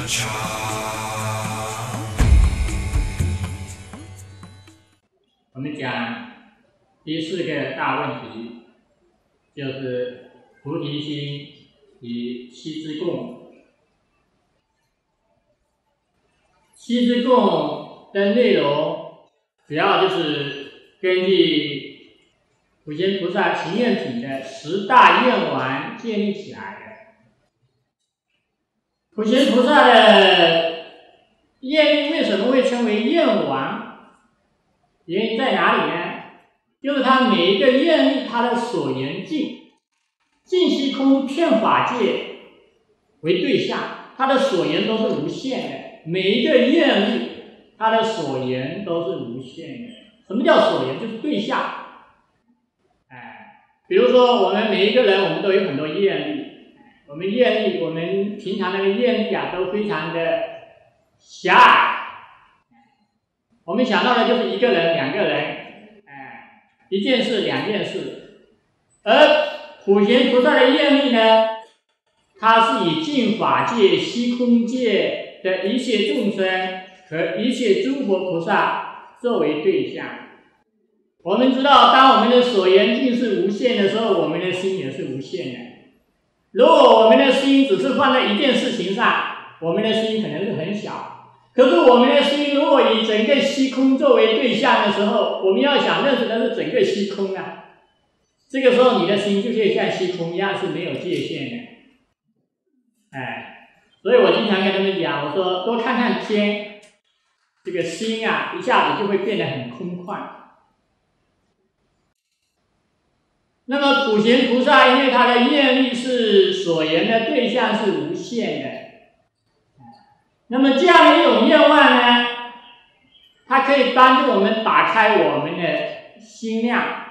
我们讲第四个大问题，就是菩提心与七支供。七支供的内容主要就是根据普贤菩萨行愿品的10大愿王建立起来的。普贤菩萨的愿力为什么会称为愿王？原因在哪里呢？就是他每一个愿力，他的所缘境虚空遍法界为对象，他的所缘都是无限的。每一个愿力，它的所缘都是无限的。什么叫所缘？就是对象。比如说我们每一个人，我们都有很多愿力。我们愿力，我们平常那个愿力啊，都非常的狭隘。我们想到的就是一个人、2个人，一件事、2件事。而普贤菩萨的愿力呢，它是以净法界、虚空界的一切众生和一切诸佛菩萨作为对象。我们知道，当我们的所缘境是无限的时候，我们的心也是无限的。如果我们的心只是放在一件事情上，我们的心可能是很小。可是我们的心如果以整个虚空作为对象的时候，我们要想认识的是整个虚空啊。这个时候你的心就像虚空一样是没有界限的。所以我经常跟他们讲，我说多看看天，这个心啊一下子就会变得很空旷。那么普贤菩萨因为他的愿力是所缘的对象是无限的，那么这样的一种愿望呢，它可以帮助我们打开我们的心量，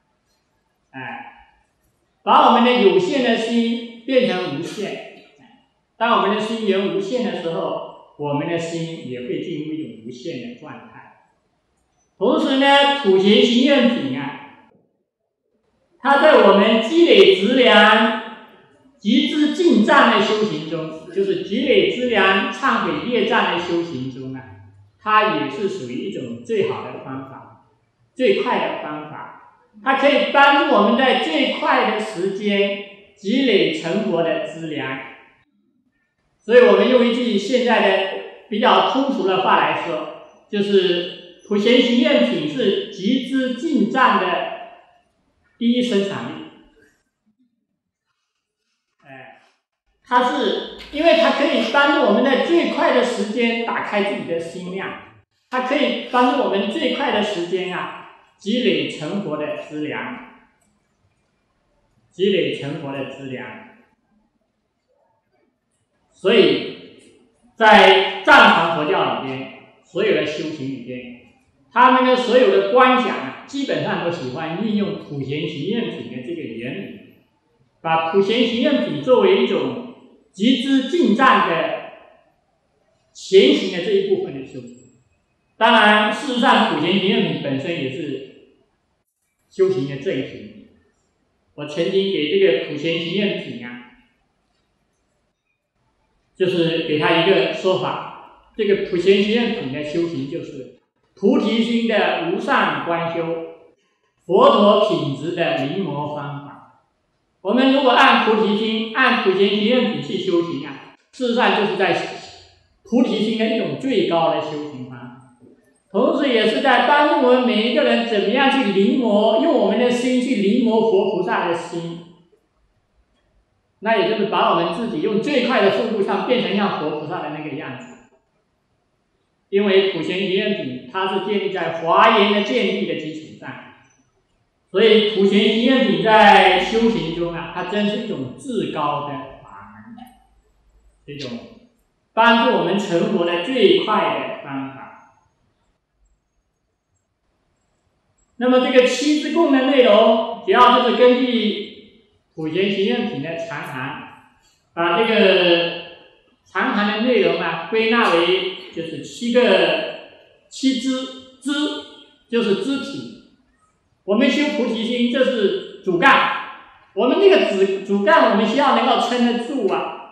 把我们的有限的心变成无限。当我们的心缘无限的时候，我们的心也会进入一种无限的状态。同时呢，普贤行愿品啊，它在我们积累资粮、集资进藏的修行中，就是积累资粮、忏悔业障的修行中啊，它也是属于一种最好的方法、最快的方法。它可以帮助我们在最快的时间积累成佛的资粮。所以我们用一句现在的比较通俗的话来说，就是普贤行愿品是集资进藏的第一生产力。它是因为它可以帮助我们在最快的时间打开自己的心量，它可以帮助我们最快的时间啊积累成佛的资粮，积累成佛的资粮。所以在藏传佛教里边，所有的修行里边，他们的所有的观想啊，基本上都喜欢运用普贤行愿品的这个原理，把普贤行愿品作为一种集资进藏的前行的这一部分的修行。当然，事实上，普贤行愿品本身也是修行的正行。我曾经给这个普贤行愿品啊，就是给他一个说法，这个普贤行愿品的修行就是菩提心的无上观修，佛陀品质的临摹方法。我们如果按菩提心、按普贤行愿品去修行啊，事实上就是在菩提心的一种最高的修行方法，同时也是在帮助我们每一个人怎么样去临摹，用我们的心去临摹佛菩萨的心。那也就是把我们自己用最快的速度上变成像佛菩萨的那个样子。因为普贤行愿品它是建立在华严的建立的基础上，所以普贤行愿品在修行中啊，它真是一种至高的法门，这种帮助我们成佛的最快的方法。那么这个七支供的内容，主要就是根据普贤行愿品的长行，把这个长行的内容啊归纳为就是七支，支就是肢体。我们修菩提心，这是主干。我们这个主干，我们需要能够撑得住啊。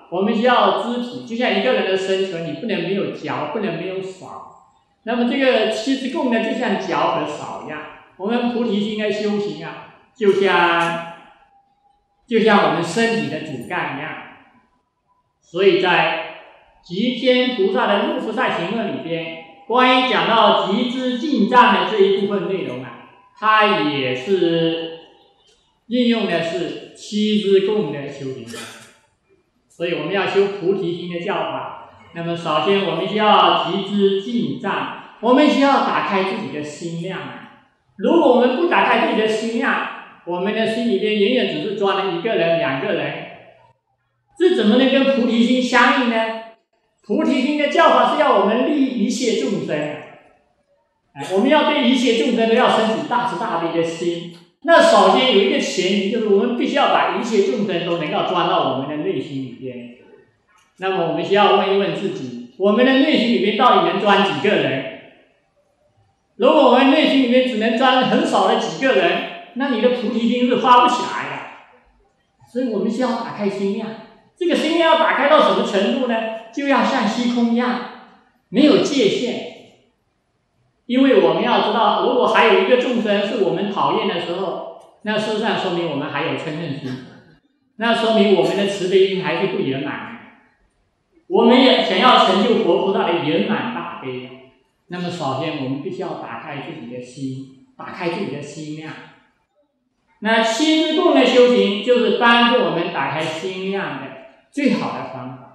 我们需要肢体，就像一个人的生存，你不能没有脚，不能没有手。那么这个七支供呢，就像脚和手一样，我们菩提心的修行啊，就像我们身体的主干一样。所以在极天菩萨的入菩萨行论里边，关于讲到极支进藏的这一部分内容啊，它也是应用的是七支供的修行。所以我们要修菩提心的教法，那么首先我们需要极支进藏，我们需要打开自己的心量啊。如果我们不打开自己的心量，我们的心里边远远只是装了一个人、两个人，这怎么能跟菩提心相应呢？菩提心的教法是要我们利一切众生啊，我们要对一切众生都要升起大慈大悲的心。那首先有一个前提，就是我们必须要把一切众生都能够装到我们的内心里边。那么我们需要问一问自己，我们的内心里边到底能装几个人？如果我们内心里面只能装很少的几个人，那你的菩提心是发不起来的。所以我们需要打开心量，这个心量要打开到什么程度呢？就要像虚空一样，没有界限。因为我们要知道，如果还有一个众生是我们讨厌的时候，那事实上说明我们还有嗔恨心，那说明我们的慈悲心还是不圆满。我们也想要成就佛菩萨的圆满大悲，那么首先我们必须要打开自己的心，打开自己的心量。那七支供的修行就是帮助我们打开心量的最好的方法。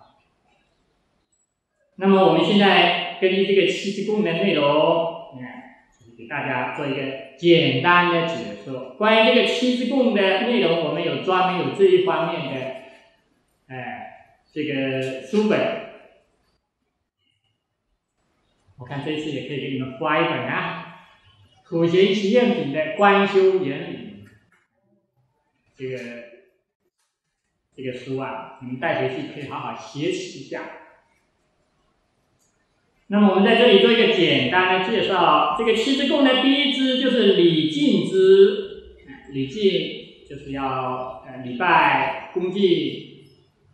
那么我们现在根据这个七支供的内容，给大家做一个简单的解说。关于这个七支供的内容，我们有专门有这一方面的，这个书本。我看这次也可以给你们发一本啊，《普贤行愿品》的观修原理。这个书啊，你们带回去可以好好学习一下。那么我们在这里做一个简单的介绍。这个七支供的第一支就是礼敬支，礼敬就是要礼拜恭敬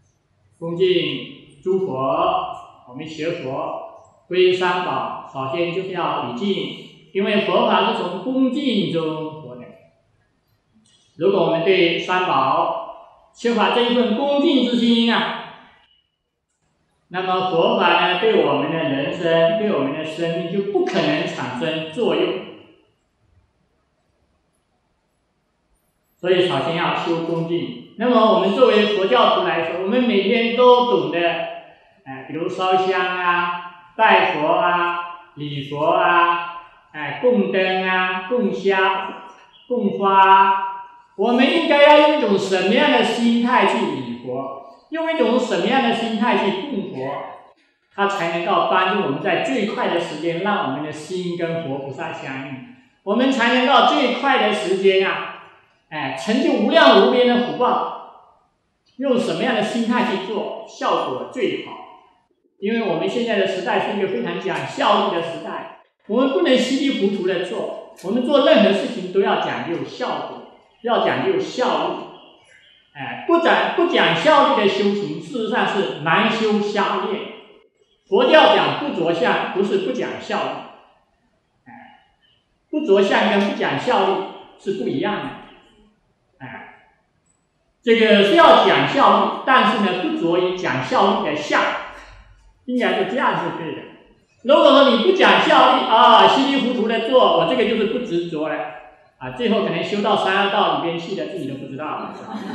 诸佛，我们学佛皈三宝，首先就是要礼敬，因为佛法是从恭敬中获得。如果我们对三宝缺乏这一份恭敬之心啊，那么佛法呢，对我们的人生，对我们的生命就不可能产生作用。所以首先要修恭敬。那么我们作为佛教徒来说，我们每天都懂得，比如烧香啊、拜佛啊、礼佛啊、供灯啊、供香、供花，我们应该要用一种什么样的心态去礼佛？用一种什么样的心态去供佛，它才能够帮助我们在最快的时间让我们的心跟佛菩萨相应，我们才能够最快的时间成就无量无边的福报。用什么样的心态去做，效果最好？因为我们现在的时代是一个非常讲效率的时代，我们不能稀里糊涂的做，我们做任何事情都要讲究效果，要讲究效率。不讲效率的修行，事实上是难修瞎练。佛教讲不着相，不是不讲效率。不着相跟不讲效率是不一样的。这个是要讲效率，但是呢，不着于讲效率的相，应该是这样是对的。如果说你不讲效率稀里糊涂的做，我这个就是不执着了最后可能修到三恶道里边去的，自己都不知道了。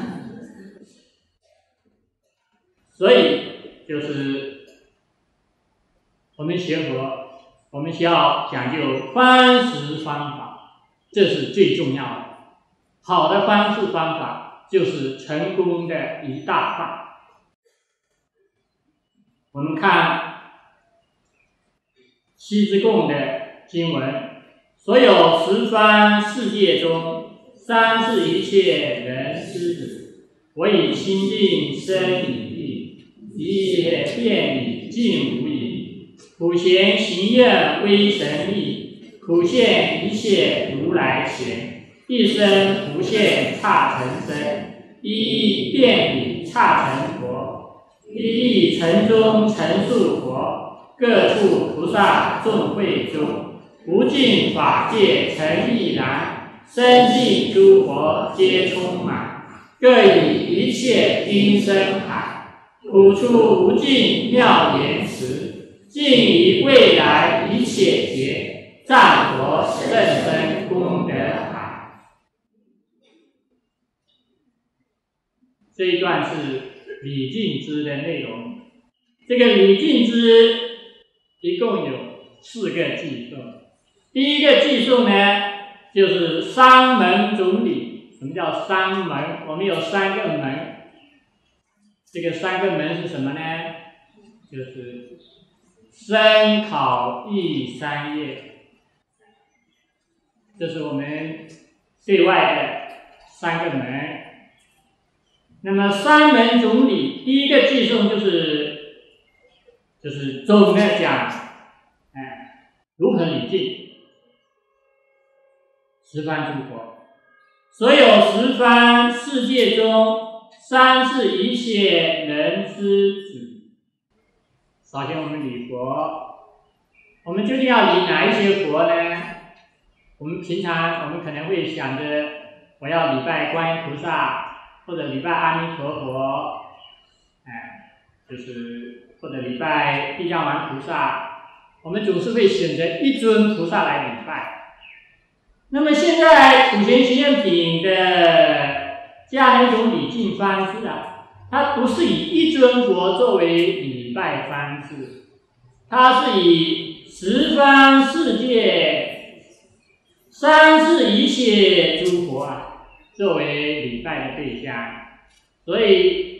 所以就是我们学佛，我们需要讲究方式方法，这是最重要的。好的方式方法就是成功的一大半。我们看七支供的经文，所有十方世界中，三世一切人师子，我以清净身语意，一切遍礼尽无已。普贤行愿威神力，普现一切如来前，一生普现刹尘身，一一遍礼刹尘佛。 一一城中陈述佛，各处菩萨众会中，无尽法界诚亦然，深尽诸佛皆充满，各以一切音声海，普出无尽妙言辞，尽以未来一切劫，赞佛甚深功德海。这一段是礼敬支的内容。这个礼敬支一共有4个偈颂。第一个偈颂呢，就是三门总礼。什么叫三门？我们有3个门。这个3个门是什么呢？就是身考意三业，这是我们对外的3个门。那么三门总礼，第一个偈颂就是总的讲，如何礼敬十方诸佛，所有十方世界中三世一切人之子。首先我们礼佛，我们究竟要礼哪一些佛呢？我们平常可能会想着我要礼拜观音菩萨，或者礼拜阿弥陀佛，或者礼拜地藏王菩萨，我们总是会选择一尊菩萨来礼拜。那么现在普贤行愿品的这样的一种礼敬方式啊，它不是以一尊佛作为礼拜方式，它是以十方世界三世一切诸佛作为礼拜的对象。所以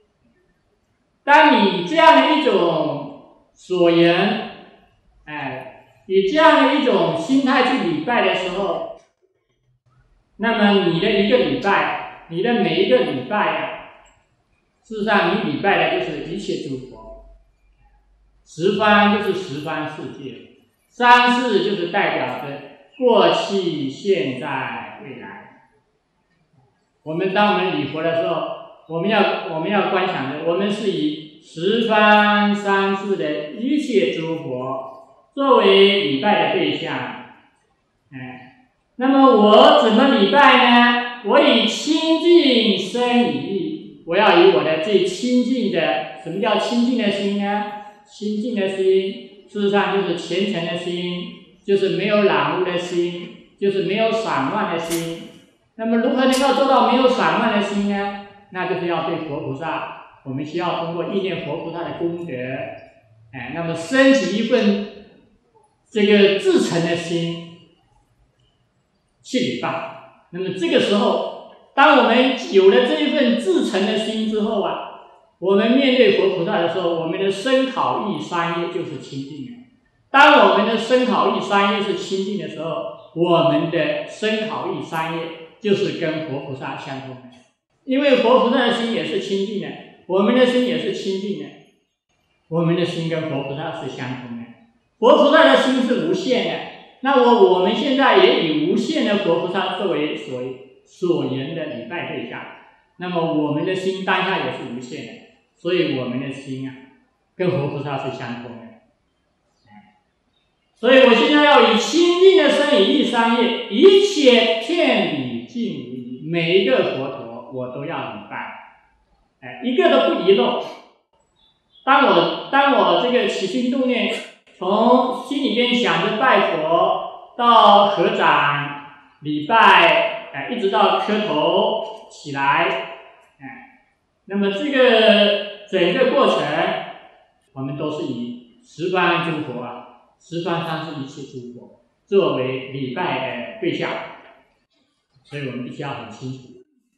当你这样的一种所言，以这样的一种心态去礼拜的时候，那么你的一个礼拜，你的每一个礼拜事实上你礼拜的就是一切诸佛，十方就是十方世界，三世就是代表着过去、现在、未来。当我们礼佛的时候，我们要观想的，我们是以十方三世的一切诸佛作为礼拜的对象。那么我怎么礼拜呢？我以清净身语意，我要以我的最清净的，什么叫清净的心呢？清净的心，事实上就是虔诚的心，就是没有染污的心，就是没有散乱的心。那么如何能够做到没有散乱的心呢？那就是要对佛菩萨，我们需要通过意念佛菩萨的功德，那么升起一份这个至诚的心去礼拜。那么这个时候，当我们有了这一份至诚的心之后我们面对佛菩萨的时候，我们的身考意三业就是清净的。当我们的身考意三业是清净的时候，我们的身考意三业就是跟佛菩萨相通的。因为佛菩萨的心也是清净的，我们的心也是清净的，我们的心跟佛菩萨是相通的。佛菩萨的心是无限的，那我们现在也以无限的佛菩萨作为所言的礼拜对象，那么我们的心当下也是无限的，所以我们的心跟佛菩萨是相通的。所以我现在要以清净的身语意三业，一切遍礼敬礼，每一个佛陀我都要礼拜，一个都不遗漏。当我这个起心动念，从心里边想着拜佛，到合掌礼拜，一直到磕头起来，那么这个整个过程，我们都是以十方诸佛十方三世一切诸佛作为礼拜的对象，所以我们必须要很清楚。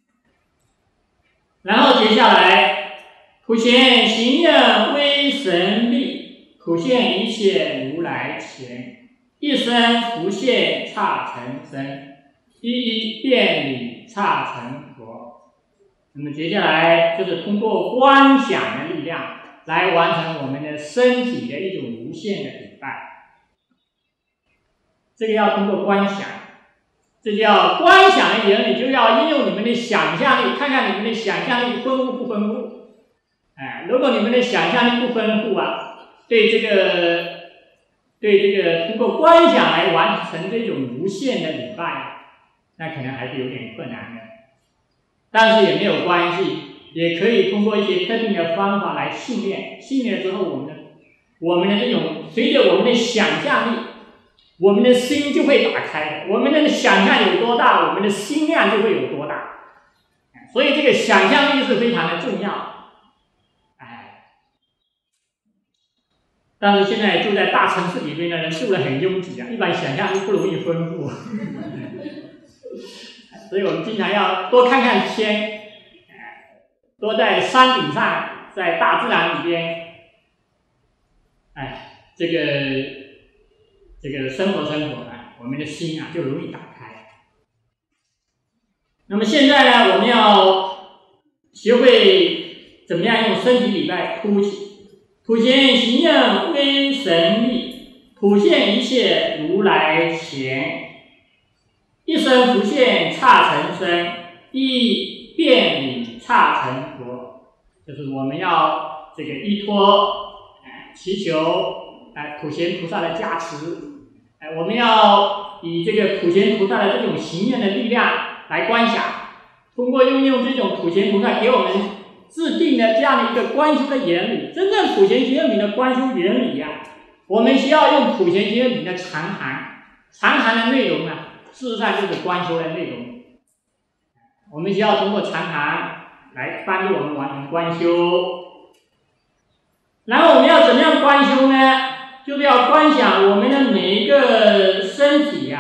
然后接下来，普贤行愿威神力，普现一切如来前，一身浮现刹成身，一一遍礼刹成佛。那么接下来就是通过观想的力量来完成我们的身体的一种无限的礼拜。这个要通过观想，这叫观想的原理，就要应用你们的想象力，看看你们的想象力丰富不丰富。 如果你们的想象力不丰富啊，对这个通过观想来完成这种无限的礼拜，那可能还是有点困难的。但是也没有关系，也可以通过一些特定的方法来训练。训练之后，我们的这种随着我们的想象力，我们的心就会打开的。我们的想象有多大，我们的心量就会有多大。所以这个想象力是非常的重要。但是现在住在大城市里边的人住得很拥挤啊，一般想象力不容易丰富。所以我们经常要多看看天，多在山顶上，在大自然里边，这个生活我们的心啊就容易打开。那么现在呢，我们要学会怎么样用身体礼拜普贤行愿威神力，普现一切如来前。一生浮现刹成身，一变理刹成佛。就是我们要这个依托祈求普贤菩萨的加持，我们要以这个普贤菩萨的这种行愿的力量来观想，通过运用这种普贤菩萨给我们制定的这样的一个观修的原理。真正普贤行愿品的观修原理我们需要用普贤行愿品的长函的内容事实上就是观修的内容。我们需要通过长函来帮助我们完成观修。然后我们要怎么样观修呢？就是要观想我们的每一个身体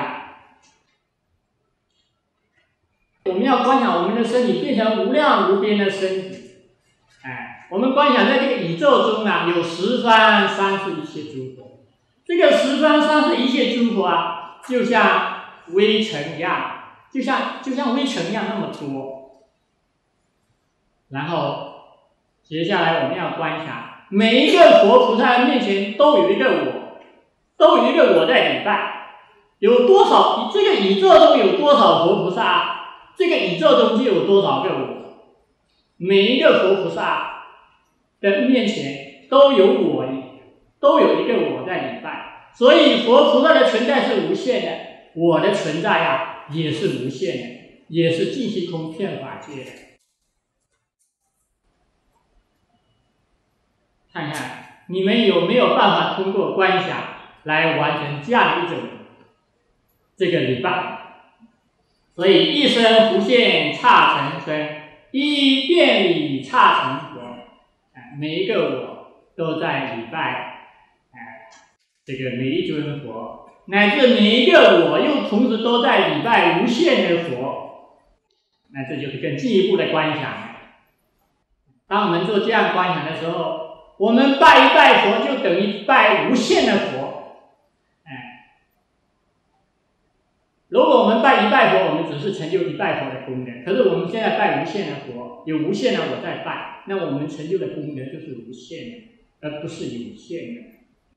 我们要观想我们的身体变成无量无边的身体。我们观想在这个宇宙中有十方三世一切诸佛。这个十方三世一切诸佛就像微尘一样，就像微尘一样那么多。然后接下来我们要观想，每一个佛菩萨的面前都有一个我在礼拜。有多少这个宇宙中有多少佛菩萨，这个宇宙中就有多少个我。每一个佛菩萨的面前都有一个我在礼拜。所以佛菩萨的存在是无限的，我的存在也是无限的，也是尽虚空遍法界的。看看你们有没有办法通过观想来完成这样一种这个礼拜。所以一生浮现刹成身，一变理刹成佛。每一个我都在礼拜这个每一尊佛，乃至每一个我又同时都在礼拜无限的佛。那这就是更进一步的观想。当我们做这样观想的时候，我们拜一拜佛就等于拜无限的佛。如果我们拜一拜佛，我们只是成就一拜佛的功德。可是我们现在拜无限的佛，有无限的我在拜，那我们成就的功德就是无限的，而不是有限的。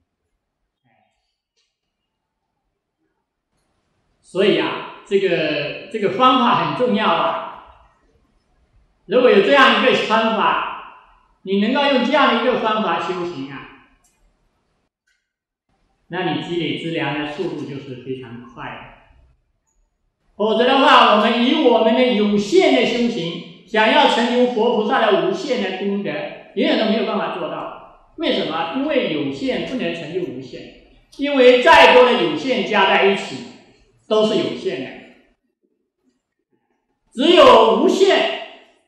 所以这个方法很重要如果有这样一个方法，你能够用这样的一个方法修行那你积累资粮的速度就是非常快的。否则的话，我们以我们的有限的修行，想要成就佛菩萨的无限的功德，永远都没有办法做到。为什么？因为有限不能成就无限，因为再多的有限加在一起都是有限的，只有无限，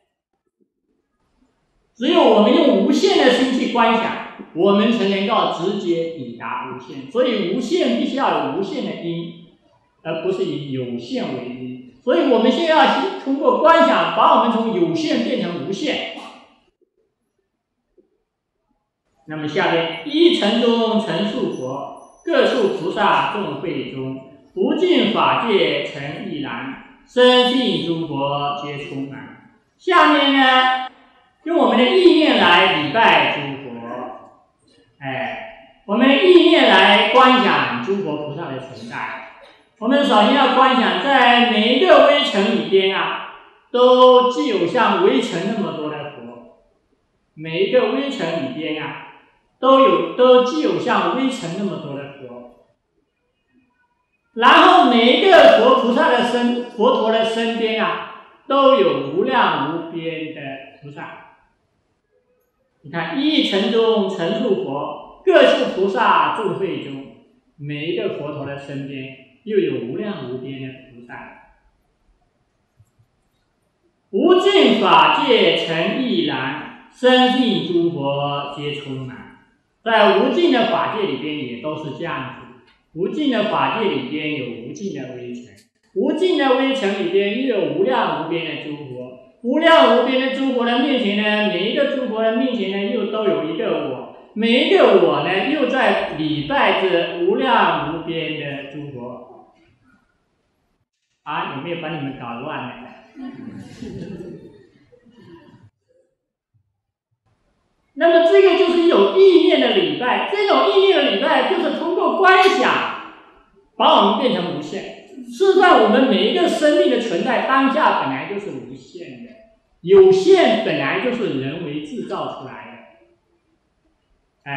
只有我们用无限的心去观想，我们才能够直接抵达无限。所以无限必须要有无限的因，而不是以有限为因。所以我们现在要通过观想，把我们从有限变成无限。那么下边一尘中成数佛，各处菩萨众会中，不尽法界成亦然，深信诸佛皆充满。下面呢，用我们的意念来礼拜诸佛。我们意念来观想诸佛菩萨的存在。我们首先要观想，在每一个微尘里边都具有像微尘那么多的佛， 每一个微尘里边啊，都具有像微尘那么多的佛。然后每一个佛陀的身边啊，都有无量无边的菩萨。你看，一尘中成数佛，各处菩萨众会中，每一个佛陀的身边又有无量无边的菩萨。无尽法界成亦然，深信诸佛皆充满。在无尽的法界里边也都是这样子，无尽的法界里边有无尽的微尘，无尽的微尘里边又有无量无边的诸佛，无量无边的诸佛的面前呢，每一个诸佛的面前呢，又都有一个我，每一个我呢，又在礼拜着无量无边的诸佛。啊，有没有把你们搞乱了？那么这个就是一种意念的礼拜，这种意念的礼拜就是通过观想把我们变成无限。事实上，我们每一个生命的存在当下本来就是无限的，有限本来就是人为制造出来的。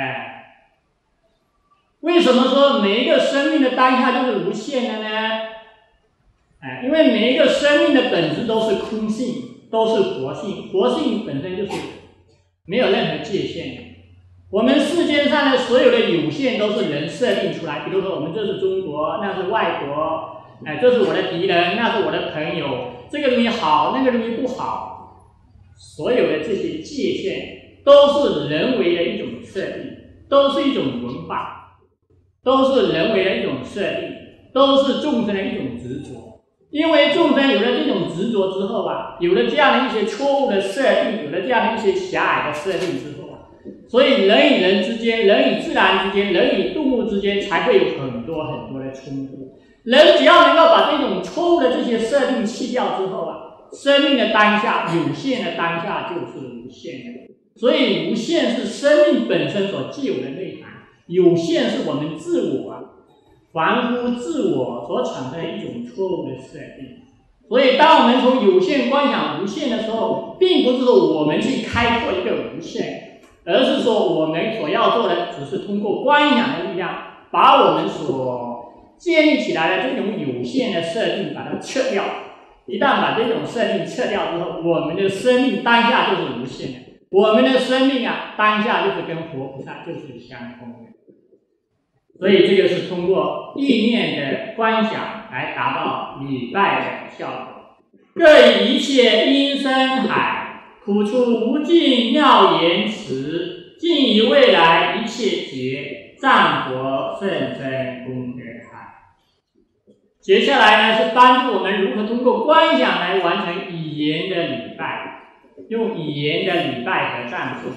为什么说每一个生命的当下就是无限的呢？因为每一个生命的本质都是空性，都是佛性，佛性本身就是没有任何界限的。我们世界上的所有的有限都是人设定出来，比如说我们这是中国，那是外国，这是我的敌人，那是我的朋友，这个东西好，那个东西不好，所有的这些界限都是人为的一种设定，都是一种文化，都是人为的一种设定，都是众生的一种执着。因为众生有了这种执着之后啊，有了这样的一些错误的设定，有了这样的一些狭隘的设定之后啊，所以人与人之间，人与自然之间，人与动物之间才会有很多很多的冲突。人只要能够把这种错误的这些设定去掉之后啊，生命的当下，有限的当下就是无限的。所以无限是生命本身所具有的内涵，有限是我们自我凡夫自我所产生的一种错误的设定。所以当我们从有限观想无限的时候，并不是说我们去开拓一个无限，而是说我们所要做的只是通过观想的力量，把我们所建立起来的这种有限的设定把它撤掉。一旦把这种设定撤掉之后，我们的生命当下就是无限的，我们的生命啊，当下就是跟佛菩萨就是相通的。所以这个是通过意念的观想来达到礼拜的效果。各以一切音声海，谱出无尽妙言辞，尽以未来一切劫，赞佛甚深功德海。接下来呢，是帮助我们如何通过观想来完成语言的礼拜，用语言的礼拜和赞颂。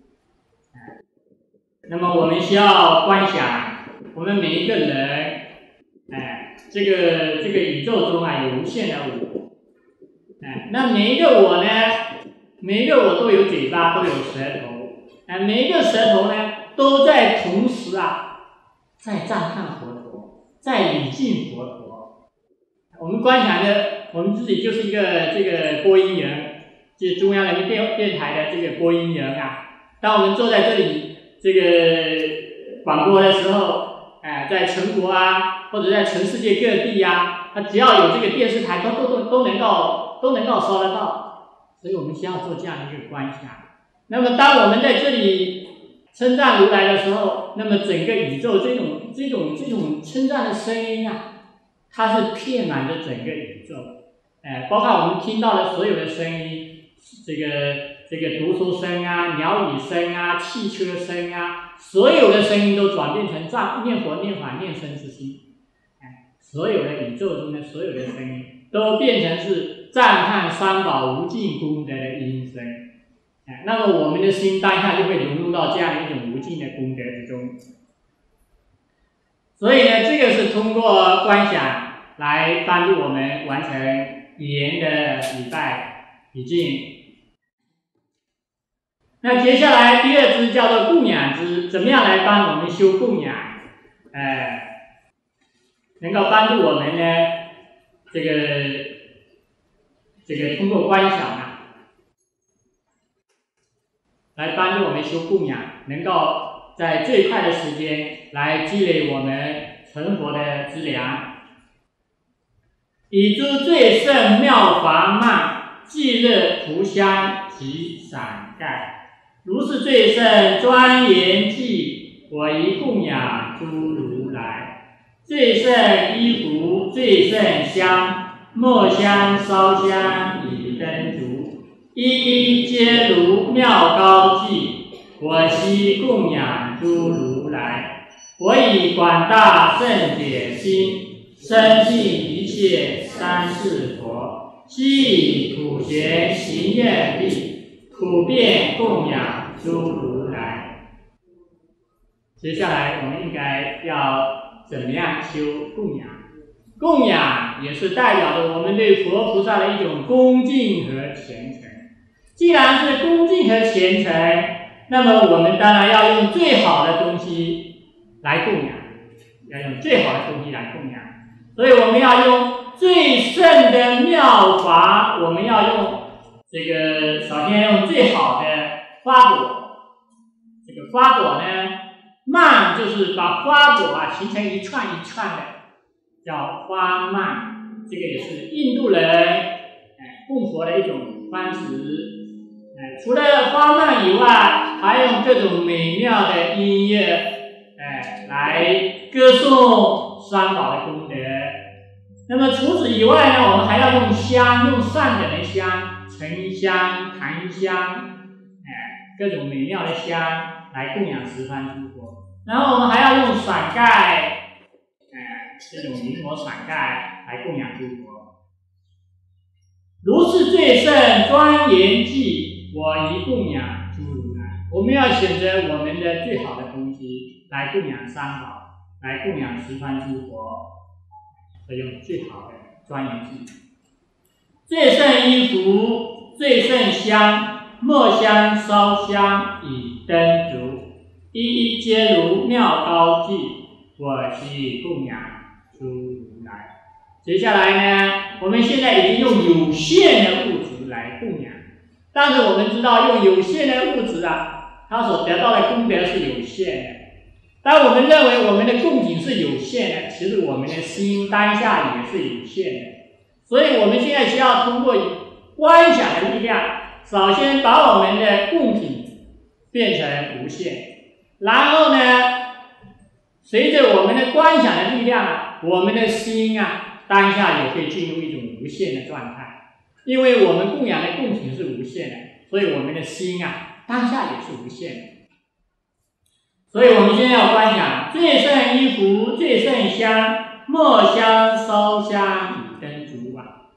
那么我们需要观想，我们每一个人，这个宇宙中啊，有无限的我，那每一个我呢，每一个我都有嘴巴，都有舌头，每一个舌头呢，都在同时啊，在赞叹佛陀，在礼敬佛陀。我们观想的，我们自己就是一个这个播音人，就是中央人民电台的这个播音人啊。当我们坐在这里这个广播的时候，在全国啊，或者在全世界各地啊，只要有这个电视台，都能够收得到。所以我们需要做这样一个观想。那么当我们在这里称赞如来的时候，那么整个宇宙这种称赞的声音啊，它是遍满着整个宇宙，包括我们听到的所有的声音，这个读书声啊、鸟语声啊、汽车声啊，所有的声音都转变成念佛、念法、念僧之心，所有的宇宙中的所有的声音都变成是赞叹三宝无尽功德的音声，那么我们的心当下就会融入到这样一种无尽的功德之中。所以呢，这个是通过观想来帮助我们完成语言的礼拜礼敬。那接下来第二支叫做供养支，怎么样来帮我们修供养？能够帮助我们呢？这个通过观想啊， 来帮助我们修供养，能够在最快的时间来积累我们成佛的资粮。以诸最胜妙法曼，寂热涂香及伞盖，如是最胜庄严具，我宜供养诸如来。最胜衣服，最胜香，末香烧香以灯烛，一一皆如妙高具，我悉供养诸如来。我以广大圣解心，深信一切三世佛，悉以普贤行愿力，普遍供养诸如来。接下来我们应该要怎么样修供养？供养也是代表着我们对佛菩萨的一种恭敬和虔诚。既然是恭敬和虔诚，那么我们当然要用最好的东西来供养，要用最好的东西来供养。所以我们要用最胜的妙法，我们要用这个，首先用最好的花果。这个花果呢，曼就是把花果形成一串一串的，叫花曼。这个也是印度人供佛的一种方式。除了花曼以外，还用各种美妙的音乐来歌颂三宝的功德。那么除此以外呢，我们还要用香，用上等的香，沉香、檀香，各种美妙的香来供养十方诸佛。然后我们还要用伞盖，这种灵魔伞盖来供养诸佛。如是最胜庄严具，我宜供养诸如来。我们要选择我们的最好的东西来供养三宝，来供养十方诸佛。所以用最好的庄严具。最胜衣服，最胜香，末香烧香以灯烛，一一皆如妙高具，我悉供养诸如来。接下来呢，我们现在已经用有限的物质来供养，但是我们知道用有限的物质它所得到的功德是有限的。当我们认为我们的供给是有限的，其实我们的心当下也是有限的。所以我们现在需要通过观想的力量，首先把我们的供品变成无限，然后呢，随着我们的观想的力量我们的心当下也可以进入一种无限的状态。因为我们供养的供品是无限的，所以我们的心当下也是无限的。所以我们现在要观想最胜衣服，最胜香，末香烧香以灯烛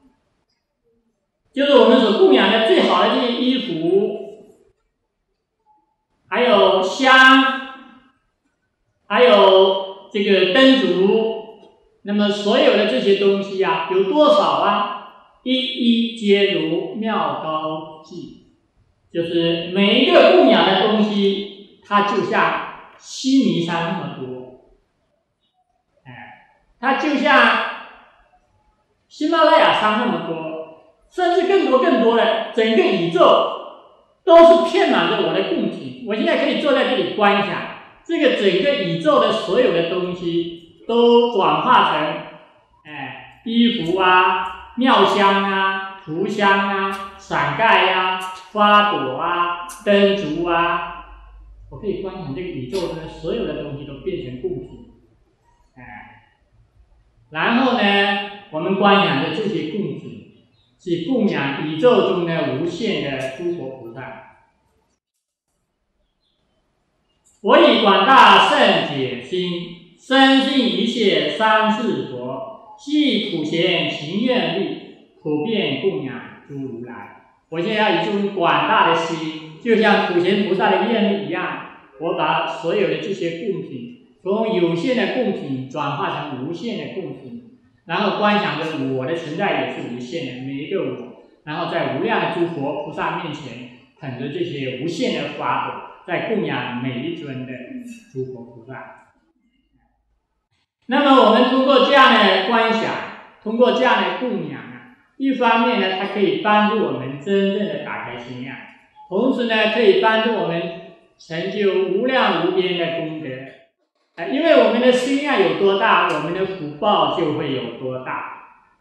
就是我们所供养的最好的这些衣服，还有香，还有这个灯烛。那么所有的这些东西有多少一一皆如妙高具，就是每一个供养的东西，它就像须弥山那么多，它就像喜马拉雅山那么多，甚至更多的，整个宇宙都是遍满着我的供品。我现在可以坐在这里观想，这个整个宇宙的所有的东西都转化成衣服妙香涂香伞盖花朵灯烛我可以观想这个宇宙的所有的东西都变成供品，然后呢，我们观想的这些供品，是供养宇宙中的无限的诸佛菩萨。我以广大圣解心，深信一切三世佛，悉以普贤行愿力，普遍供养诸如来。我现在要以这种广大的心，就像普贤菩萨的愿力一样，我把所有的这些供品，从有限的供品转化成无限的供品，然后观想着我的存在也是无限的，每一个我，然后在无量的诸佛菩萨面前，捧着这些无限的法果，在供养每一尊的诸佛菩萨。那么我们通过这样的观想，通过这样的供养一方面呢，它可以帮助我们真正的打开心量； 同时呢，可以帮助我们成就无量无边的功德。因为我们的心量有多大，我们的福报就会有多大。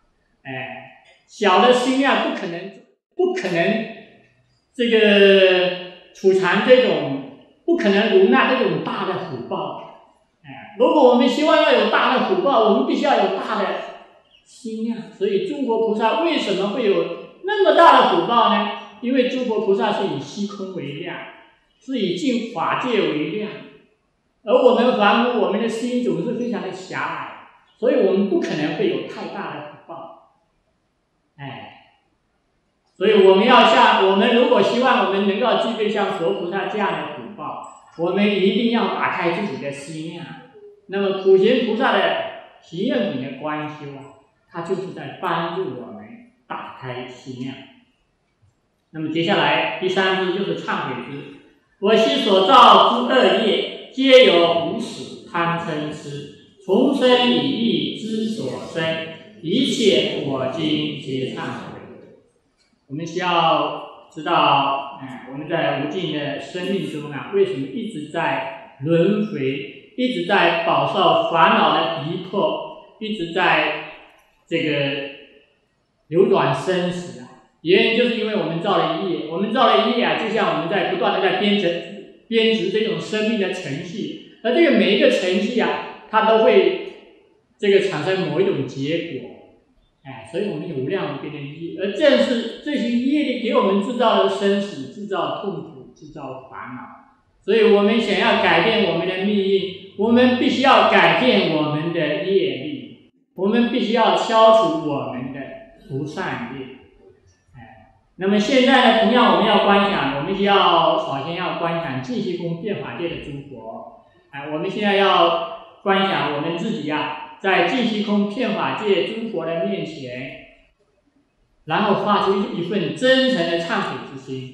小的心量不可能这个储藏这种，不可能容纳这种大的福报。如果我们希望要有大的福报，我们必须要有大的心量。所以诸佛菩萨为什么会有那么大的福报呢？因为诸佛菩萨是以虚空为量，是以净法界为量，而我们凡夫，我们的心总是非常的狭隘，所以我们不可能会有太大的福报。所以我们如果希望我们能够具备像佛菩萨这样的福报，我们一定要打开自己的心量。那么普贤菩萨的行愿品的观修它就是在帮助我们打开心量。那么接下来第三支就是忏悔支。我昔所造诸恶业，皆有无始贪嗔痴，从生以意之所生，一切我今皆忏悔。我们需要知道，我们在无尽的生命中为什么一直在轮回，一直在饱受烦恼的逼迫，一直在这个流转生死原因就是因为我们造了业，我们造了业就像我们在不断的在编织这种生命的程序，而这个每一个程序它都会这个产生某一种结果。所以我们有无量无边的业，而正是这些业力给我们制造了生死，制造痛苦，制造烦恼。所以我们想要改变我们的命运，我们必须要改变我们的业力，我们必须要消除我们的不善业。那么现在呢，同样我们要观想，我们首先要观想净虚空遍法界的诸佛。我们现在要观想我们自己在净虚空遍法界诸佛的面前，然后发出一份真诚的忏悔之心。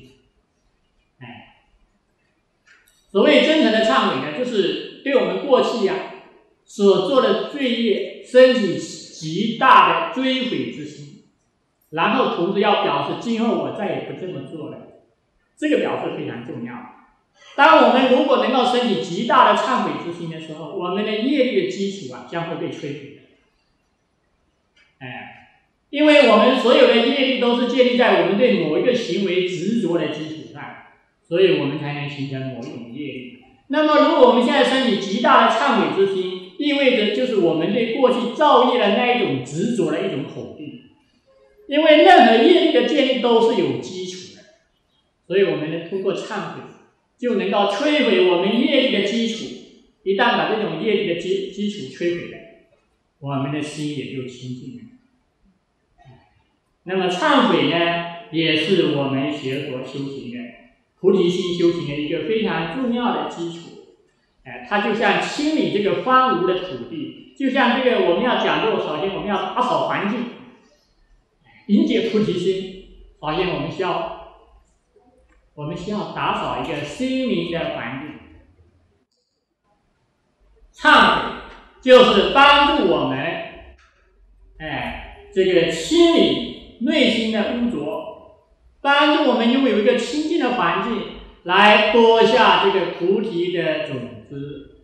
所谓真诚的忏悔呢，就是对我们过去所做的罪业升起极大的追悔之心，然后同时要表示今后我再也不这么做了。这个表示非常重要。当我们如果能够升起极大的忏悔之心的时候，我们的业力的基础将会被摧毁。因为我们所有的业力都是建立在我们对某一个行为执着的基础上，所以我们才能形成某一种业力。那么如果我们现在升起极大的忏悔之心，意味着就是我们对过去造业的那一种执着的一种否定。因为任何业力的建立都是有基础的，所以我们能通过忏悔就能够摧毁我们业力的基础。一旦把这种业力的基础摧毁了，我们的心也就清净了。那么忏悔呢，也是我们学佛修行的菩提心修行的一个非常重要的基础。它就像清理这个荒芜的土地，就像这个我们要讲究，首先我们要打扫环境，迎接菩提心。首先我们需要打扫一个心灵的环境。忏悔就是帮助我们这个清理内心的污浊，帮助我们拥有一个清净的环境，来播下这个菩提的种子。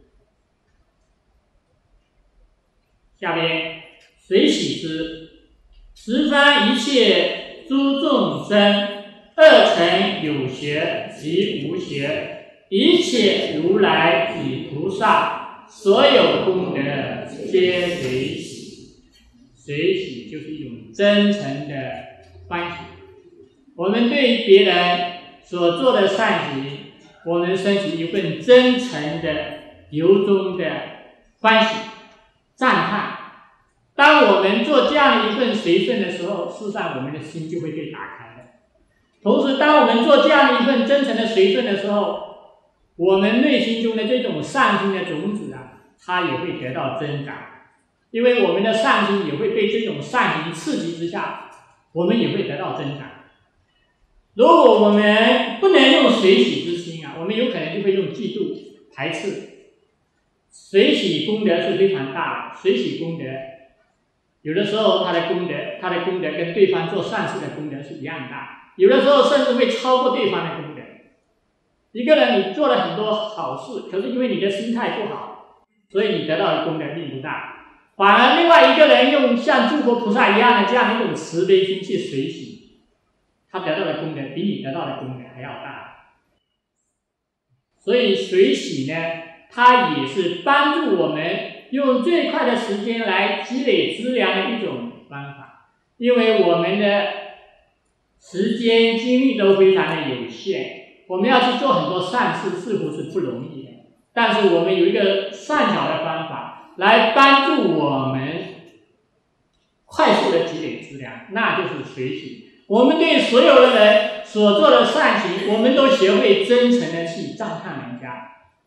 下边随喜之，十方一切诸众生，二乘有学及无学，一切如来及菩萨，所有功德皆随喜。随喜就是一种真诚的欢喜。我们对于别人所做的善行，我们升起一份真诚的由衷的欢喜赞叹。当我们做这样的一份随顺的时候，事实上我们的心就会被打开了。同时当我们做这样的一份真诚的随顺的时候，我们内心中的这种善心的种子它也会得到增长。因为我们的善心也会被这种善行刺激之下，我们也会得到增长。如果我们不能用随喜之心我们有可能就会用嫉妒、排斥。随喜功德是非常大的，随喜功德有的时候他的功德跟对方做善事的功德是一样大，有的时候甚至会超过对方的功德。 一个人你做了很多好事，可是因为你的心态不好，所以你得到的功德并不大。反而另外一个人用像诸佛菩萨一样的这样一种慈悲心去随喜，他得到的功德比你得到的功德还要大。所以随喜呢，它也是帮助我们用最快的时间来积累资粮的一种方法。因为我们的时间精力都非常的有限，我们要去做很多善事似乎是不容易的，但是我们有一个善巧的方法来帮助我们快速的积累资粮，那就是随喜。我们对所有的人所做的善行，我们都学会真诚的去赞叹人家。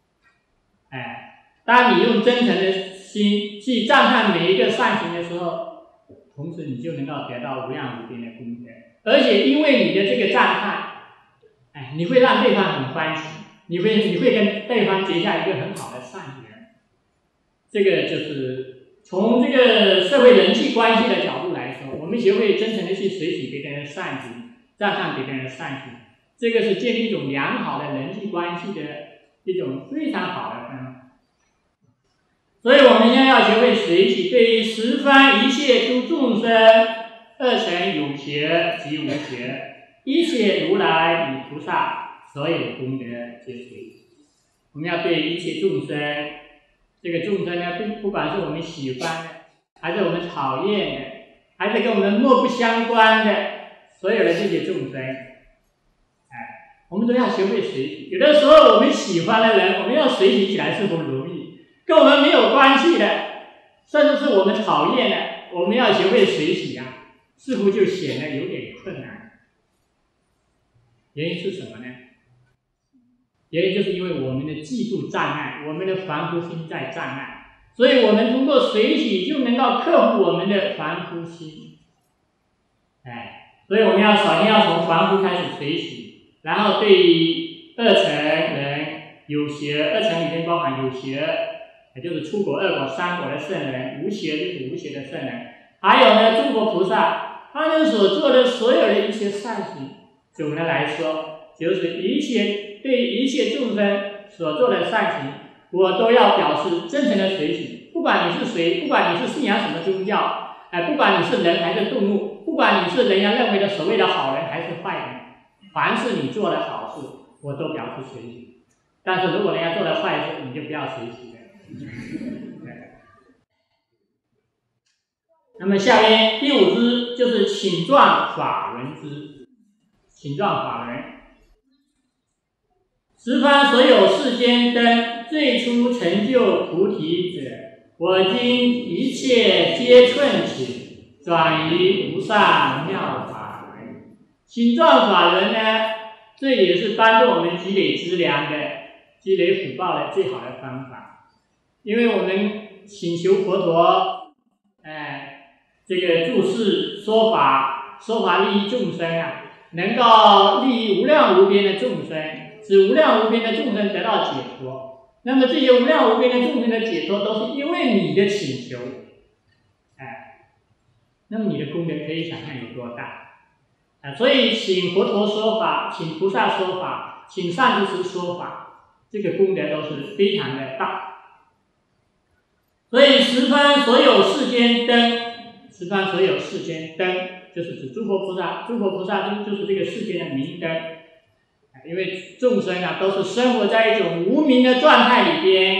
当你用真诚的心去赞叹每一个善行的时候，同时你就能够得到无量无边的功德。而且因为你的这个赞叹，你会让对方很欢喜，你会跟对方结下一个很好的善缘。这个就是从这个社会人际关系的角度来说，我们学会真诚的去随喜别人的善行，赞叹别人的善行，这个是建立一种良好的人际关系的一种非常好的方法。所以我们现在要学会随喜，对于十方一切诸众生，二乘有邪及无邪，一切如来与菩萨所有功德皆随喜。我们要对一切众生，这个众生呢，不管是我们喜欢的，还是我们讨厌的，还是跟我们漠不相关的，所有的这些众生，我们都要学会随喜。有的时候我们喜欢的人，我们要随喜起来是不容易。跟我们没有关系的，甚至是我们讨厌的，我们要学会随喜似乎就显得有点困难。原因是什么呢？原因就是因为我们的嫉妒障碍，我们的凡夫心在障碍，所以我们通过随喜就能够克服我们的凡夫心。所以我们首先要从凡夫开始随喜，然后对于二乘人有邪，二乘里面包含有邪，也就是出果、二果、三果的圣人，无邪就是无邪的圣人，还有呢，诸佛菩萨他们所做的所有的一些善行，总的来说，就是对一切众生所做的善行，我都要表示真诚的随喜。不管你是谁，不管你是信仰什么宗教，不管你是人还是动物，不管你是人家认为的所谓的好人还是坏人，凡是你做的好事，我都表示随喜。但是如果人家做的坏事，你就不要随喜了。那么下面第五支就是请状法轮支。请状法轮，十方所有世间灯，最初成就菩提者，我今一切皆寸请，转于无上妙法轮。请状法轮呢，这也是帮助我们积累资粮的、积累福报的最好的方法。因为我们请求佛陀，这个住世说法利益众生能够利益无量无边的众生，使无量无边的众生得到解脱。那么这些无量无边的众生的解脱，都是因为你的请求，那么你的功德可以想象有多大所以请佛陀说法，请菩萨说法，请善知识说法，这个功德都是非常的大。所以十方所有世间灯，十方所有世间灯，就是指诸佛菩萨，诸佛菩萨就是这个世间的明灯。因为众生都是生活在一种无明的状态里边，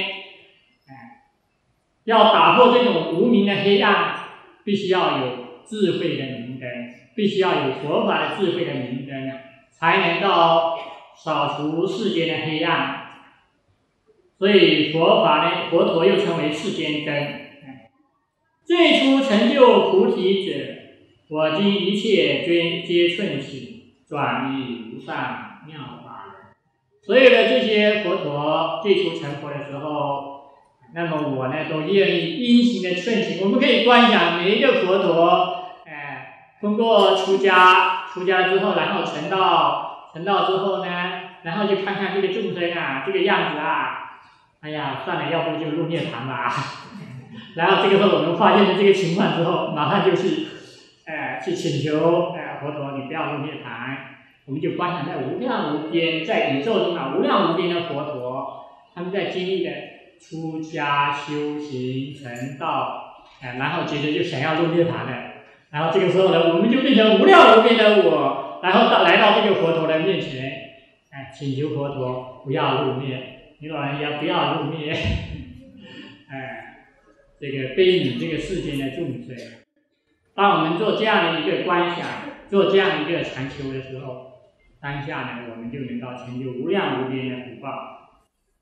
要打破这种无明的黑暗，必须要有智慧的明灯，必须要有佛法的智慧的明灯才能够扫除世间的黑暗。所以佛法呢，佛陀又称为世间灯。最初成就菩提者，我今一切皆寸请，转于无上妙法轮。所有的这些佛陀最初成佛的时候，那么我呢都愿意殷勤的寸请。我们可以观想每一个佛陀，通过出家之后，然后成道之后呢，然后就看看这个众生这个样子哎呀，算了，要不就入涅槃吧。然后这个时候我们发现了这个情况之后，马上就去请求佛陀，你不要入涅槃， 我们就观想在无量无边，在宇宙中无量无边的佛陀，他们在经历的出家修行成道，然后接着就想要入涅槃了，然后这个时候呢，我们就变成无量无边的我，然后来到这个佛陀的面前，请求佛陀不要入灭，你老人家不要入灭，这个悲悯这个世间的众生。当我们做这样的一个观想，做这样一个禅修的时候，当下呢，我们就能够成就无量无边的福报。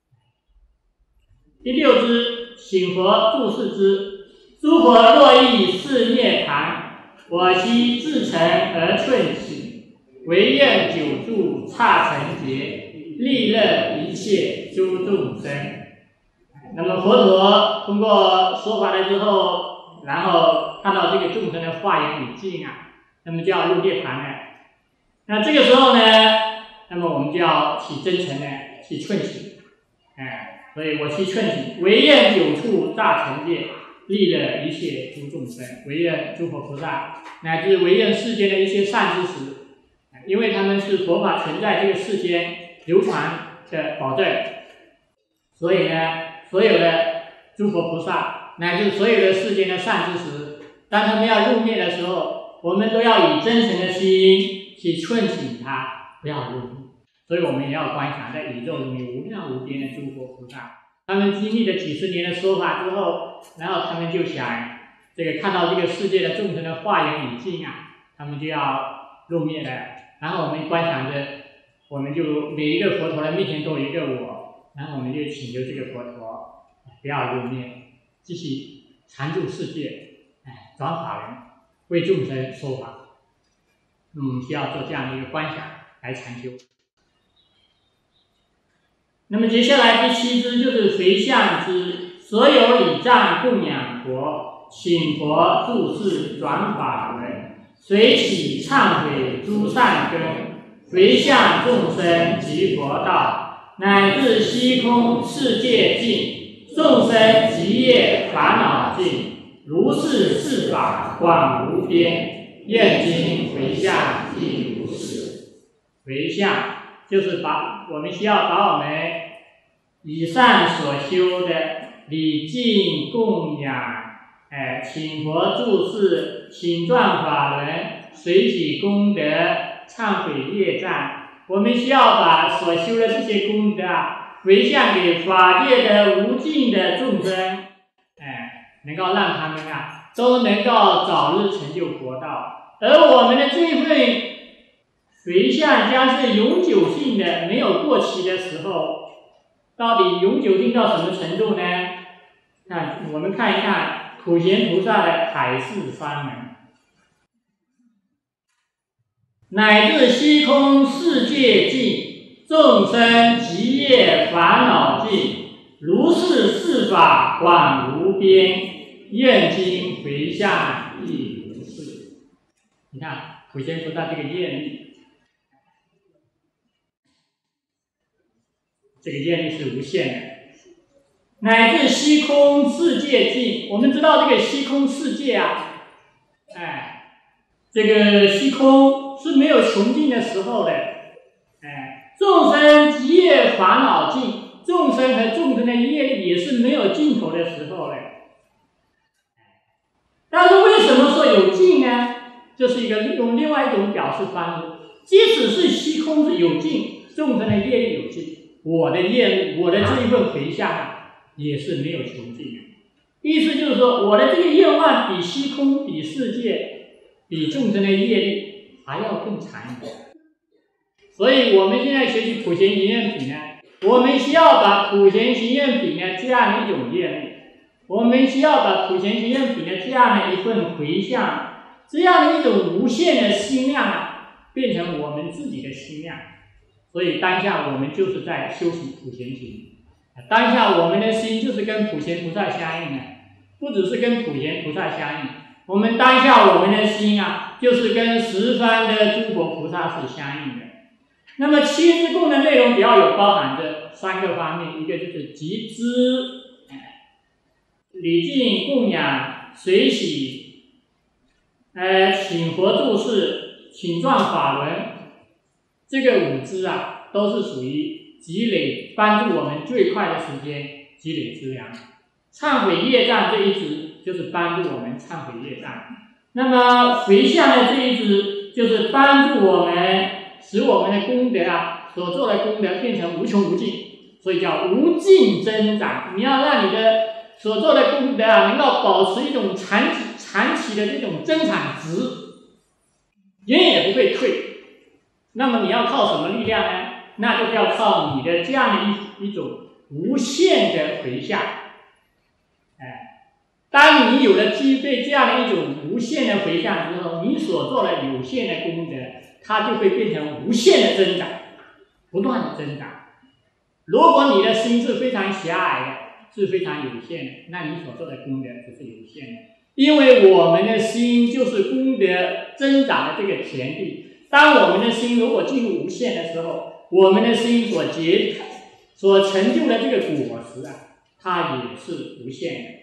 第六支，请佛注释之：诸佛若意示涅槃，我悉至诚而寸请，唯愿久住刹尘劫，利乐一切诸众生。那么佛陀通过说法了之后，然后看到这个众生的化缘已尽那么就要入涅槃了。那这个时候呢，那么我们就要起真诚的去寸请，所以我去寸请，唯愿久处刹尘界，利乐一切诸众生，唯愿诸佛菩萨，乃至唯愿世间的一些善知识，因为他们是佛法存在这个世间流传的保证，所以呢，所有的诸佛菩萨乃至所有的世间的善知识，当他们要入灭的时候，我们都要以真诚的心去寸请他不要入灭。所以我们也要观想，在宇宙中有无量无边的诸佛菩萨，他们经历了几十年的说法之后，然后他们就想这个看到这个世界的众生的化缘已尽他们就要入灭了。然后我们观想着，我们就每一个佛陀的面前都有一个我，然后我们就请求这个佛陀不要入灭，继续常住世界，转法轮，为众生说法。那么我们需要做这样的一个观想来禅修。那么接下来第七支就是回向之，所有礼赞供养佛，请佛注释转法轮，随起忏悔诸善根，回向众生及佛道，乃至虚空世界尽，众生极业烦恼尽，如是世法广无边，愿今回向亦如是。回向就是我们需要把我们以上所修的礼敬供养，请佛注释，请转法轮，随喜功德，忏悔业障，我们需要把所修的这些功德回向给法界的无尽的众生，能够让他们都能够早日成就佛道。而我们的这一份回向将是永久性的，没有过期的时候。到底永久性到什么程度呢？我们看一看普贤菩萨的海誓山盟，乃至虚空世界尽，众生极业烦恼尽，如是世法广无边，愿今回向亦如是。你看普贤菩萨这个愿力，这个愿力是无限的，乃至虚空世界尽。我们知道这个虚空世界这个虚空是没有穷尽的时候的，众生极业烦恼尽，众生和众生的业力也是没有尽头的时候的。但是为什么说有尽呢？这是用另外一种表示方式，即使是虚空是有尽，众生的业力有尽，我的业力，我的这一份回向也是没有穷尽的。意思就是说，我的这个愿望比虚空、比世界、比众生的业力还要更长一点。所以我们现在学习普贤行愿品我们需要把普贤行愿品这样的一种愿力，我们需要把普贤行愿品这样的一份回向，这样的一种无限的心量变成我们自己的心量。所以当下我们就是在修习普贤行，当下我们的心就是跟普贤菩萨相应的，不只是跟普贤菩萨相应，我们当下我们的心就是跟十方的诸佛菩萨是相应的。那么七支供的内容主要有包含着3个方面，一个就是集资、礼敬供养、随喜，请佛注释、请转法轮， 这个五支啊，都是属于积累，帮助我们最快的时间积累资粮。忏悔业障这一支就是帮助我们忏悔业障，那么回向的这一支就是帮助我们，使我们的功德啊，所做的功德变成无穷无尽，所以叫无尽增长。你要让你的所做的功德啊，能够保持一种长期的这种增长值，永远也不会退。那么你要靠什么力量呢？那就是要靠你的这样的一种无限的回向。当你有了具备这样的一种无限的回向之后，你所做的有限的功德，它就会变成无限的增长，不断的增长。如果你的心是非常狭隘的，是非常有限的，那你所做的功德只是有限的。因为我们的心就是功德增长的这个田地。当我们的心如果进入无限的时候，我们的心所成就的这个果实啊，它也是无限的。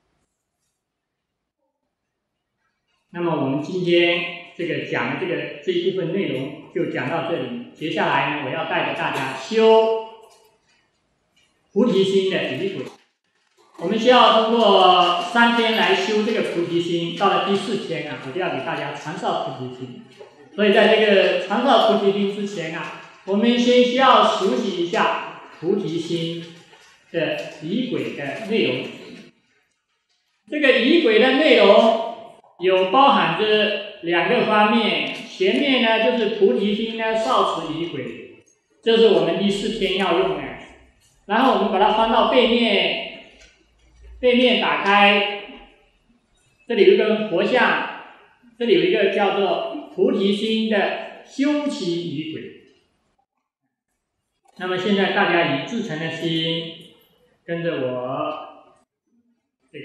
那么我们今天这个讲的这一部分内容就讲到这里。接下来呢，我要带着大家修菩提心的仪轨。我们需要通过3天来修这个菩提心，到了第4天啊，我就要给大家传授菩提心。所以在这个传授菩提心之前啊，我们先需要熟悉一下菩提心的仪轨的内容。这个仪轨的内容有包含着2个方面，前面呢就是菩提心呢少持仪轨，这是我们第4天要用的。然后我们把它翻到背面打开，这里有一个佛像，这里有一个叫做菩提心的修习仪轨。那么现在大家以至诚的心，跟着我这个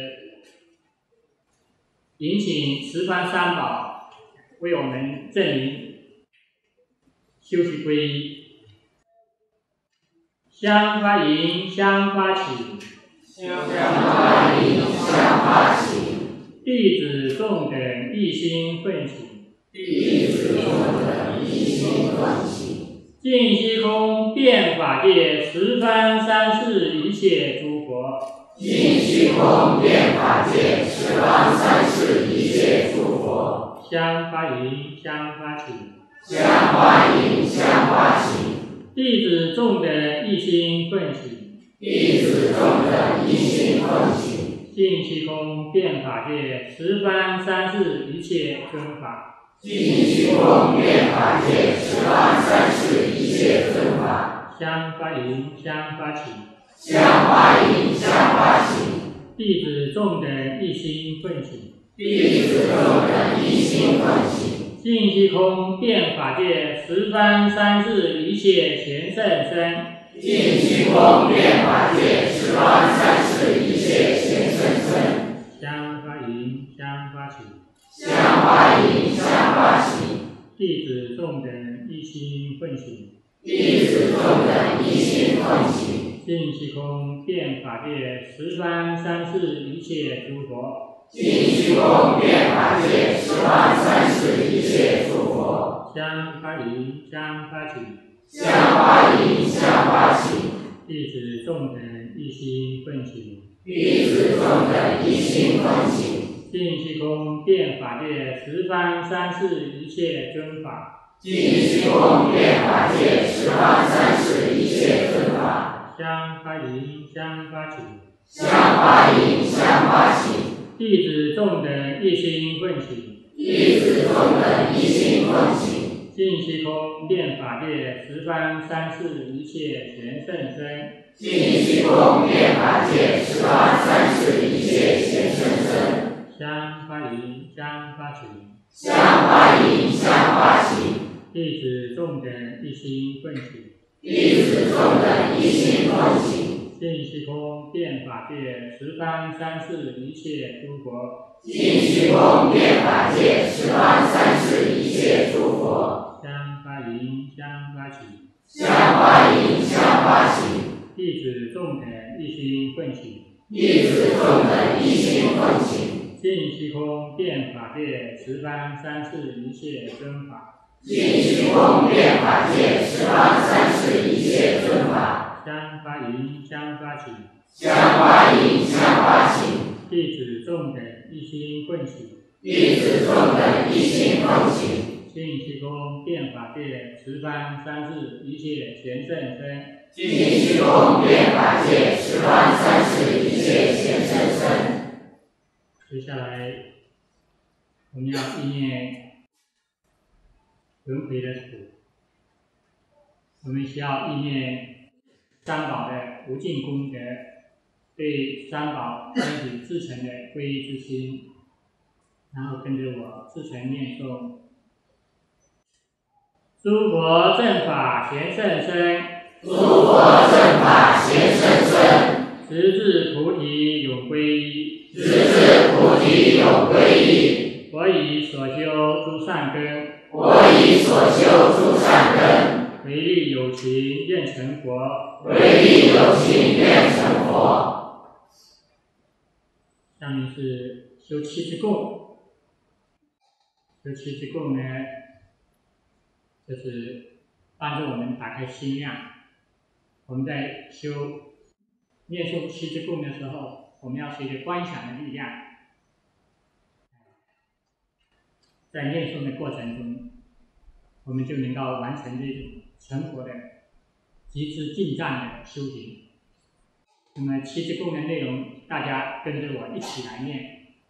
迎请十方三宝为我们证明修习皈依。香花迎，香花起， 香花迎，香花起， 弟子众等一心奋起， 弟子众等一心奋起， 尽虚空遍法界十方三世一切诸佛， 尽虚空遍法界十方三世一切诸佛。 香花迎，香花起， 香花迎，香花起， 弟子众等一心奋起， 弟子众等一心奋起， 尽虚空遍法界十方三世一切尊法， 尽虚空遍法界十方三世一切尊法。 香花迎，香花起， 香花迎，香花起， 弟子众等一心奋起， 弟子众等一心奋起， 尽虚空遍法界十方三世一切贤圣身， 尽虚空遍法界十方三世一切贤圣身。 香花迎，香花起， 香花迎，香花起， 弟子众等一心奋起， 弟子众等一心奋起， 尽虚空遍法界十方三世一切诸佛， 尽虚空遍法界十方三世一切诸佛。 香花迎，香花起， 香花迎，香花起， 弟子众等一心奋起， 弟子众等一心奋起， 尽虚空遍法界十方三世一切尊法， 尽虚空遍法界十方三世一切尊法。 香花迎，香花起， 香花迎，香花起， 弟子众等一心奋起， 弟子众等一心奋起， 尽虚空遍法界十方三世一切贤圣身， 尽虚空遍法界十方三世一切贤圣身。 香花迎，香花起， 香花迎，香花起， 弟子众等一心奋起， 弟子众等一心奋起， 尽虚空遍法界十方三世一切诸佛， 尽虚空遍法界十方三世一切诸佛。 香花迎，香花起， 香花迎，香花起， 弟子众等一心奋起， 弟子众等一心奋起， 尽虚空遍法界十方三世一切尊法， 尽虚空遍法界十方三世一切尊法， 香花银香花请， 香花银香花请， 弟子众等一心奉请， 弟子众等一心奉请， 尽虚空遍法界十方三世一切贤圣僧， 尽虚空遍法界十方三世一切贤圣僧。 接下来，我们要意念轮回的苦，我们需要意念三宝的无尽功德，对三宝升起至诚的皈依之心，然后跟着我至诚念诵：诸佛正法贤圣僧， 诸佛正法贤圣僧， 直至菩提永皈依， 直至菩提永皈依。 我以所修诸善根， 我以所修诸善根， 唯利有情愿成佛， 唯利有情愿成佛。 下面是修七支供。修七支供呢，就是帮助我们打开心量。我们在念诵七支供的时候，我们要学一个观想的力量。在念诵的过程中，我们就能够完成这种成佛的极致进站的修行。那么七支供的内容，大家跟着我一起来念。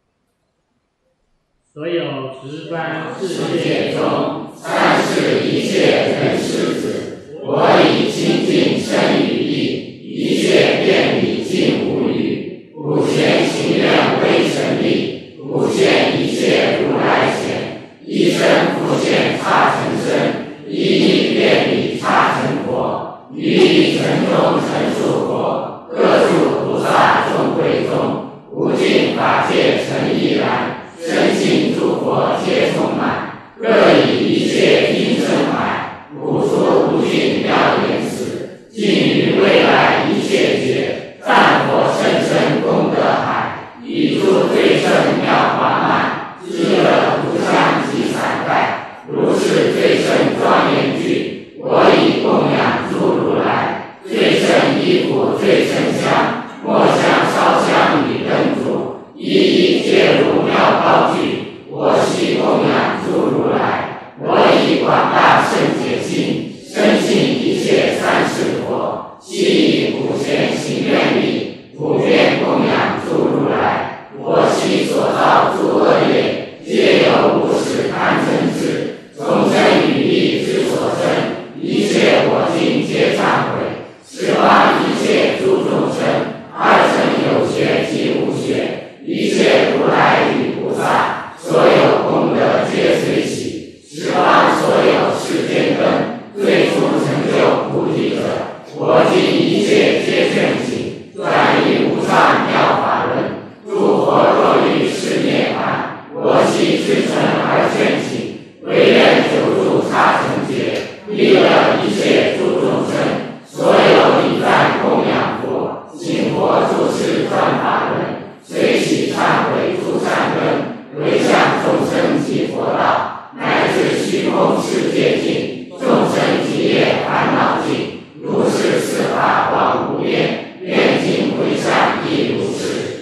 所有十方世界中， 三世一切人世子，我以清净身语意，一切遍礼尽无余，普贤行愿微尘力，普现一切如来显，一身复现刹尘身，一一遍礼刹尘佛，于一尘中成数佛，各处菩萨众会中，无尽法界成一然。深信诸佛皆充满，各以一切应声满，普出无尽妙言辞，尽于未来一切劫，赞佛甚深功德海，以诸最胜妙华满，极乐无相及散盖，如是最胜庄严具，我以供养诸如来，最胜衣服最胜香，末香烧香与灯烛，一一皆如妙高具，我悉供养诸如来，我以广大圣解心，深信一切三世佛，悉以普贤行愿力，普遍供养诸如来，我悉所造诸恶业，皆有无始贪嗔痴，众生语意之所生，一切我今皆忏悔，十方一切诸众生，二乘有学及无学，一切如来与菩萨，所有功德皆随喜，十方所有世间根，最初成就菩提者，我今一切皆劝请，转以无上妙法轮，诸佛若欲示涅槃，我悉至诚而劝请，唯愿久住刹尘劫，利乐一切诸众生，所有礼赞供养佛，请佛住世转法轮，随喜忏悔诸善根，回向众生及佛道，乃至虚空世界尽，众生极业烦恼尽，如是四法广无边，愿尽回向亦如是。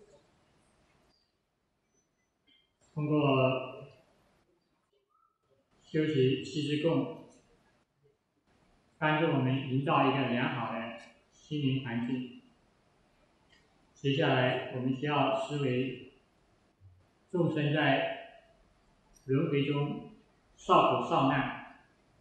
通过修习七支供，帮助我们营造一个良好的心灵环境。接下来，我们需要思维众生在轮回中受苦受难，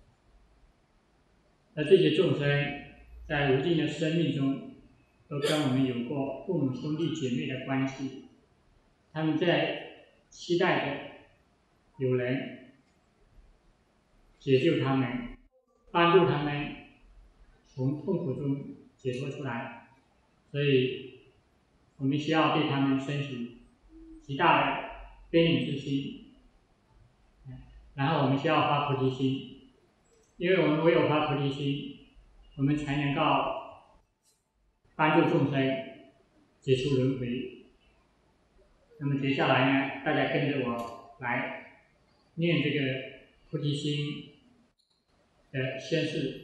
而这些众生在无尽的生命中，都跟我们有过父母兄弟姐妹的关系，他们在期待着有人解救他们，帮助他们从痛苦中解脱出来，所以我们需要对他们升起极大的悲悯之心，然后我们需要发菩提心，因为我们唯有发菩提心，我们才能够帮助众生解除轮回。那么接下来呢，大家跟着我来念这个菩提心的宣誓。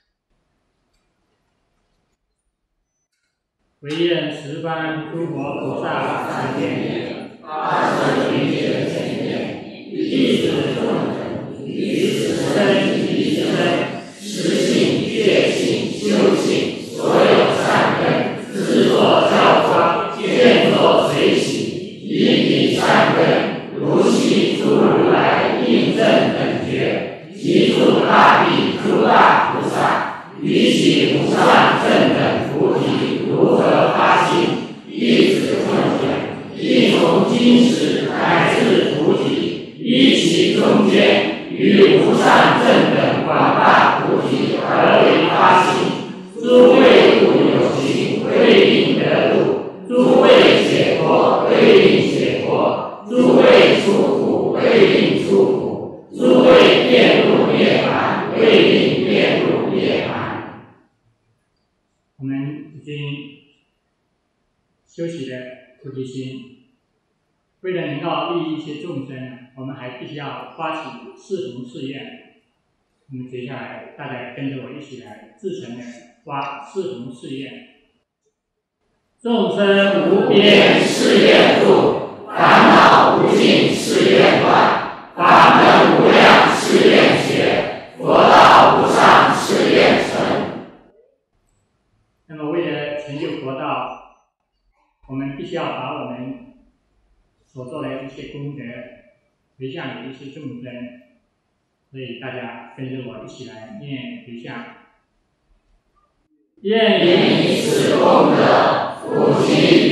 唯愿十方诸佛菩萨三千年， 发生一切千年， 弟子众生，于此生彼生， 实信确信修信，所有善根，自作教化，见作随喜，以彼善根，如系诸如来印证等觉，即诸大地诸大菩萨，于其无上正等菩提，如何发心？弟子众生，亦从今时乃至菩提，依其中间，于无上正等广大菩提而为发心。诸位度有情，未令得度；诸位解脱，未令解脱；诸位出苦，未令出苦；诸位遍入涅槃，未令遍入涅槃。 我们已经修习了菩提心，为了能够利益一些众生，我们还必须要发起四弘誓愿。我们接下来大家跟着我一起来自诚的发四弘誓愿：众生无边誓愿度，烦恼无尽誓愿断，法门无量誓愿学，佛道无上誓愿成。 那么，为了成就佛道，我们必须要把我们所做的一些功德回向给一些众生。所以大家跟着我一起来念回向：愿以此功德，普及